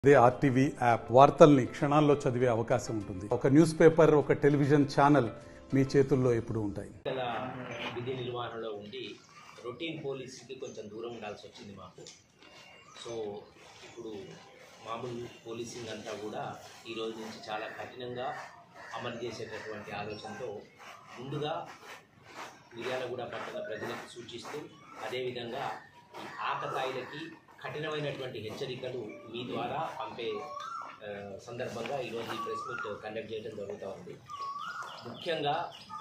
అదే RTV app వార్తల్ని క్షణాల్లో చదివే అవకాశం ఉంటుంది. ఒక న్యూస్ పేపర్, ఒక టెలివిజన్ ఛానల్ మీ చేతుల్లో ఎప్పుడూ ఉంటాయి. విధి నిర్వహణలో ఉండి రొటీన్ పోలీసుకి కొంచెం దూరం ఉండాల్సి వచ్చింది మాకు. సో ఇప్పుడు మామూలు పోలీసింగ్ అంతా కూడా ఈ రోజు నుంచి చాలా కఠినంగా అమలు చేసేటటువంటి ఆలోచనతో ముందుగా మిర్యాలగూడ పట్టణ ప్రజలకు సూచిస్తూ అదేవిధంగా ఈ ఆకతాయిలకి కఠినమైనటువంటి హెచ్చరికలు మీ ద్వారా పంపే సందర్భంగా ఈరోజు ఈ ప్రెస్ మీట్ కండక్ట్ చేయడం జరుగుతూ ఉంది. ముఖ్యంగా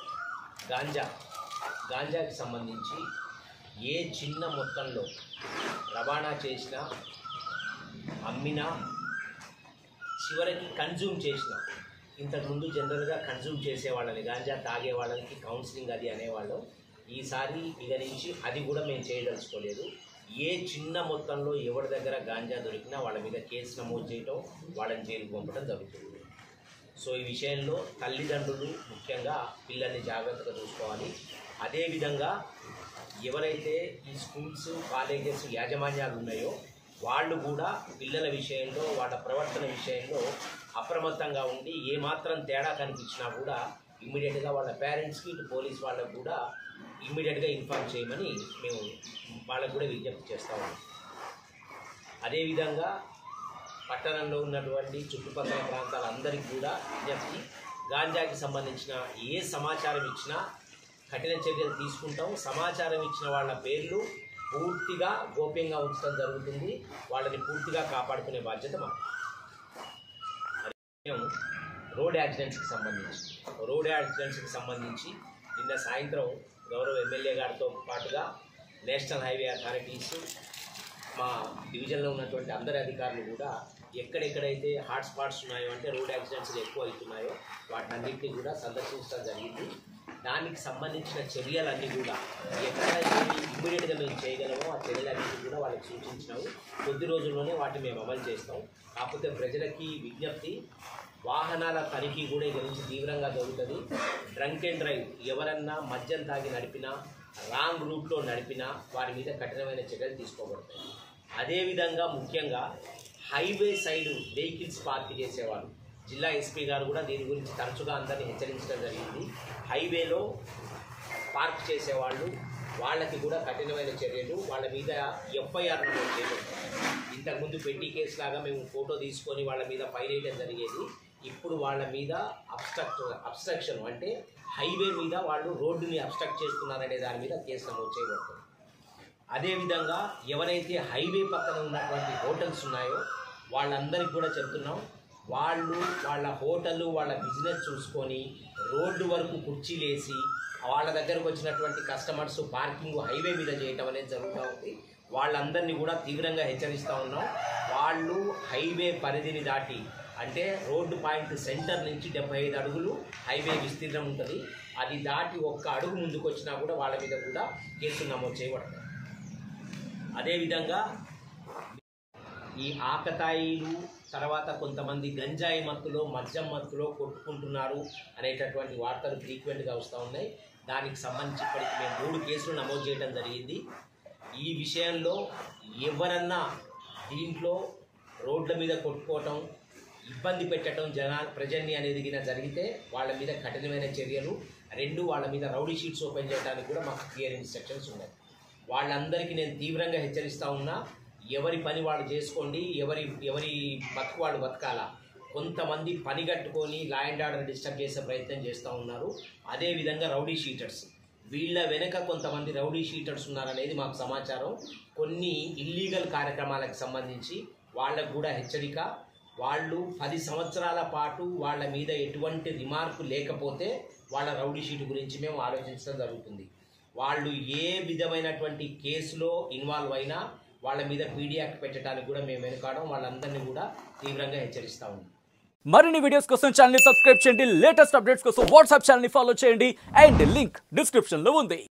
గాంజాకి సంబంధించి ఏ చిన్న మొత్తంలో రవాణా చేసినా, అమ్మినా, చివరికి కన్జ్యూమ్ చేసినా, ఇంతకుముందు జనరల్గా కన్జ్యూమ్ చేసేవాళ్ళని, గాంజా తాగే వాళ్ళకి కౌన్సిలింగ్ అది అనేవాళ్ళు. ఈసారి ఇక నుంచి అది కూడా మేము చేయదలుచుకోలేదు. ఏ చిన్న మొత్తంలో ఎవరి దగ్గర గాంజా దొరికినా వాళ్ళ మీద కేసు నమోదు చేయటం, వాళ్ళని జైలుకు పంపడం జరుగుతుంది. సో ఈ విషయంలో తల్లిదండ్రులు ముఖ్యంగా పిల్లల్ని జాగ్రత్తగా చూసుకోవాలి. అదేవిధంగా ఎవరైతే ఈ స్కూల్స్, కాలేజెస్ యాజమాన్యాలు ఉన్నాయో వాళ్ళు కూడా పిల్లల విషయంలో, వాళ్ళ ప్రవర్తన విషయంలో అప్రమత్తంగా ఉండి ఏమాత్రం తేడా కనిపించినా కూడా ఇమ్మీడియట్గా వాళ్ళ పేరెంట్స్కి, ఇటు పోలీస్ వాళ్ళకు కూడా ఇమ్మీడియట్గా ఇన్ఫార్మ్ చేయమని మేము వాళ్ళకు కూడా విజ్ఞప్తి చేస్తూ ఉన్నాం. అదేవిధంగా పట్టణంలో ఉన్నటువంటి చుట్టుపక్కల ప్రాంతాలందరికీ కూడా విజ్ఞప్తి, గాంజాకి సంబంధించిన ఏ సమాచారం ఇచ్చినా కఠిన చర్యలు తీసుకుంటాం. సమాచారం ఇచ్చిన వాళ్ళ పేర్లు పూర్తిగా గోప్యంగా ఉంచడం జరుగుతుంది. వాళ్ళని పూర్తిగా కాపాడుకునే బాధ్యత మాకు. రోడ్ యాక్సిడెంట్స్కి సంబంధించి నిన్న సాయంత్రం గౌరవ ఎమ్మెల్యే గారితో పాటుగా నేషనల్ హైవే అథారిటీస్, మా డివిజన్లో ఉన్నటువంటి అందరి అధికారులు కూడా ఎక్కడెక్కడైతే హాట్స్పాట్స్ ఉన్నాయో, అంటే రోడ్ యాక్సిడెంట్స్ ఎక్కువ అవుతున్నాయో వాటన్నింటినీ కూడా సందర్శించడం జరిగింది. దానికి సంబంధించిన చర్యలన్నీ కూడా ఎక్కడైతే ఇమ్మీడియట్గా మేము చేయగలమో ఆ చర్యలన్నీ కూడా వాళ్ళకి సూచించినాము. కొద్ది రోజుల్లోనే వాటిని మేము అమలు చేస్తాం. కాకపోతే ప్రజలకి విజ్ఞప్తి, వాహనాల తనిఖీ కూడా ఇక నుంచి తీవ్రంగా జరుగుతుంది. డ్రంక్ అండ్ డ్రైవ్ ఎవరన్నా మద్యం తాగి నడిపినా, రాంగ్ రూట్లో నడిపినా వారి మీద కఠినమైన చర్యలు తీసుకోబడతాయి. అదేవిధంగా ముఖ్యంగా హైవే సైడ్ వెహికల్స్ పార్క్ చేసేవాళ్ళు, జిల్లా ఎస్పీ గారు కూడా దీని గురించి తరచుగా అందరినీ హెచ్చరించడం జరిగింది. హైవేలో పార్క్ చేసేవాళ్ళు, వాళ్ళకి కూడా కఠినమైన చర్యలు, వాళ్ళ మీద ఎఫ్ఐఆర్ నమోదు చేయడం. ఇంతకుముందు పెట్టి కేసు లాగా మేము ఫోటో తీసుకొని వాళ్ళ మీద ఫైన్ వేయడం జరిగేది. ఇప్పుడు వాళ్ళ మీద అబ్స్ట్రక్షన్ అంటే హైవే మీద వాళ్ళు రోడ్డుని అబ్స్ట్రక్ట్ చేస్తున్నారనే దాని మీద కేసు నమోదు చేయబడుతుంది. అదేవిధంగా ఎవరైతే హైవే పక్కన ఉన్నటువంటి హోటల్స్ ఉన్నాయో వాళ్ళందరికీ కూడా చెప్తున్నాం, వాళ్ళు వాళ్ళ హోటళ్ళు, వాళ్ళ బిజినెస్ చూసుకొని రోడ్డు వరకు కుర్చీలేసి వాళ్ళ దగ్గరకు వచ్చినటువంటి కస్టమర్స్ పార్కింగ్ హైవే మీద చేయటం అనేది జరుగుతూ ఉంది. వాళ్ళందరినీ కూడా తీవ్రంగా హెచ్చరిస్తూ ఉన్నాం. వాళ్ళు హైవే పరిధిని దాటి, అంటే రోడ్డు పాయింట్ సెంటర్ నుంచి 75 అడుగులు హైవే విస్తీర్ణం ఉంటుంది, అది దాటి ఒక్క అడుగు ముందుకు వచ్చినా కూడా వాళ్ళ మీద కూడా కేసులు నమోదు చేయబడతాయి. అదేవిధంగా ఈ ఆకతాయిలు తర్వాత కొంతమంది గంజాయి మత్తులో, మద్యం మత్తులో కొట్టుకుంటున్నారు అనేటటువంటి వార్తలు ఫ్రీక్వెంట్గా వస్తూ ఉన్నాయి. దానికి సంబంధించి ఇప్పటికి మేము 3 కేసులు నమోదు చేయడం జరిగింది. ఈ విషయంలో ఎవరన్నా దీంట్లో రోడ్ల మీద కొట్టుకోవటం, ఇబ్బంది పెట్టడం ప్రజల్ని అనేది జరిగితే వాళ్ళ మీద కఠినమైన చర్యలు. 2, వాళ్ళ మీద రౌడీ షీట్స్ ఓపెన్ చేయడానికి కూడా మాకు క్లియర్ ఇన్స్ట్రక్షన్స్ ఉన్నాయి. వాళ్ళందరికీ నేను తీవ్రంగా హెచ్చరిస్తూ ఉన్నా, ఎవరి పని వాళ్ళు చేసుకోండి, ఎవరి బతుకు వాళ్ళు బతకాలా. కొంతమంది పని కట్టుకొని లా అండ్ ఆర్డర్ డిస్టర్బ్ చేసే ప్రయత్నం చేస్తూ ఉన్నారు. అదేవిధంగా రౌడీ షీటర్స్, వీళ్ళ వెనక కొంతమంది రౌడీ షీటర్స్ ఉన్నారనేది మాకు సమాచారం. కొన్ని ఇల్లీగల్ కార్యక్రమాలకు సంబంధించి వాళ్ళకు కూడా హెచ్చరిక. వాళ్ళు 10 సంవత్సరాల పాటు వాళ్ళ మీద ఎటువంటి రిమార్కు లేకపోతే వాళ్ళ రౌడీ షీట్ గురించి మేము ఆలోచించడం జరుగుతుంది. వాళ్ళు ఏ విధమైనటువంటి కేసులో ఇన్వాల్వ్ అయినా వాళ్ళ మీద పీడీ యాక్ట్ పెట్టడానికి కూడా మేము వెనుకాడం. వాళ్ళందరినీ కూడా తీవ్రంగా హెచ్చరిస్తా ఉన్నాం. మరిన్ని వీడియోస్ కోసం ఛానల్ ని సబ్స్క్రైబ్ చేయండి. లేటెస్ట్ అప్డేట్స్ కోసం వాట్సాప్ ఛానల్ ని ఫాలో చేయండి. అండ్ లింక్ డిస్క్రిప్షన్ లో ఉంది.